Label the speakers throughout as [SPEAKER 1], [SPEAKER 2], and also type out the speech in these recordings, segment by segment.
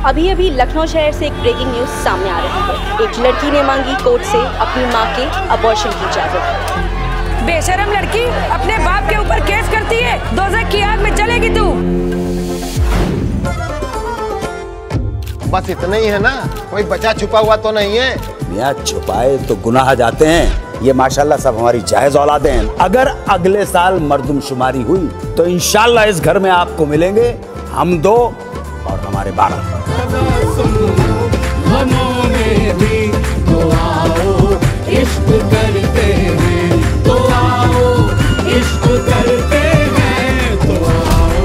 [SPEAKER 1] अभी अभी लखनऊ शहर से एक ब्रेकिंग न्यूज सामने आ रही है। एक लड़की ने मांगी कोर्ट से अपनी मां के अबॉर्शन की इजाजत।
[SPEAKER 2] बेशरम लड़की अपने बाप के ऊपर केस करती है, दोज़ख की आग में जलेगी तू।
[SPEAKER 3] बस इतना ही है ना, कोई बचा छुपा हुआ तो नहीं है।
[SPEAKER 4] मियां छुपाए तो गुनाह जाते हैं। ये माशाल्लाह सब हमारी जायज औलादे हैं। अगर अगले साल मर्दमशुमारी हुई तो इंशाल्लाह इस घर में आपको मिलेंगे हम 2 और हमारे 12।
[SPEAKER 5] इश्क करते हैं तो आओ, इश्क करते हैं तो आओ।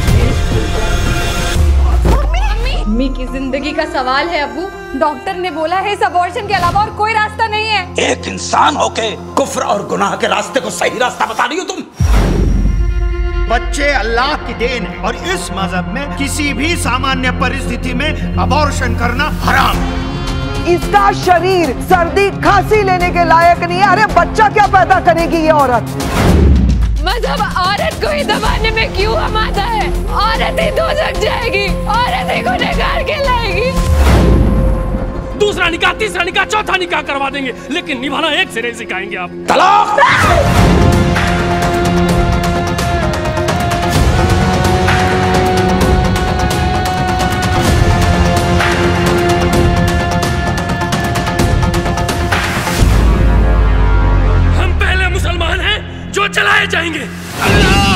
[SPEAKER 6] मम्मी की जिंदगी का सवाल है अब्बू। डॉक्टर ने बोला है इस अबॉर्शन के अलावा और कोई रास्ता नहीं है।
[SPEAKER 4] एक इंसान होके कुफ्र और गुनाह के रास्ते को सही रास्ता बता रही हो तुम।
[SPEAKER 7] बच्चे अल्लाह की देन है और इस मजहब में किसी भी सामान्य परिस्थिति में अबॉर्शन करना हराम।
[SPEAKER 8] इसका शरीर सर्दी खांसी लेने के लायक नहीं है। अरे बच्चा क्या पैदा करेगी ये औरत।
[SPEAKER 6] मजहब औरत को ही दबाने में क्यों हमाता है? औरत ही दोज़ख जाएगी, औरत ही गुनहगार कहलाएगी।
[SPEAKER 9] दूसरा निकाह, तीसरा निकाह, चौथा निकाह करवा देंगे, लेकिन निभाना एक से नहीं सिखाएंगे आप।
[SPEAKER 4] तलाक।
[SPEAKER 9] जो चलाए जाएंगे। अल्लाह